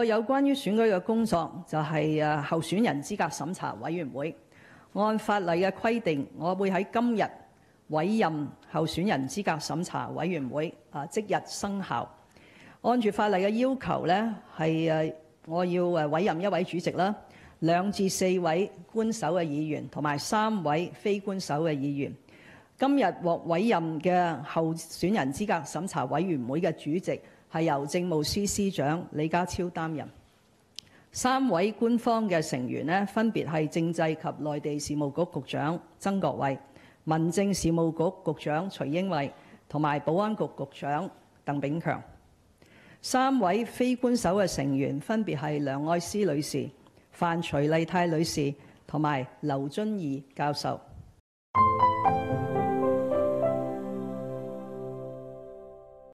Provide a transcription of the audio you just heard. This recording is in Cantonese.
有關於選舉嘅工作就係候選人資格審查委員會。按法例嘅規定，我會喺今日委任候選人資格審查委員會，即日生效。按住法例嘅要求呢，係我要委任一位主席啦，2至4位官守嘅議員同埋3位非官守嘅議員。今日獲委任嘅候選人資格審查委員會嘅主席係由政務司司長李家超擔任。3位官方嘅成員呢，分別係政制及內地事務局局長曾國衛、民政事務局局長徐英偉同埋保安局局長鄧炳強。3位非官守嘅成員分別係梁愛詩女士、范徐麗泰女士同埋劉遵義教授。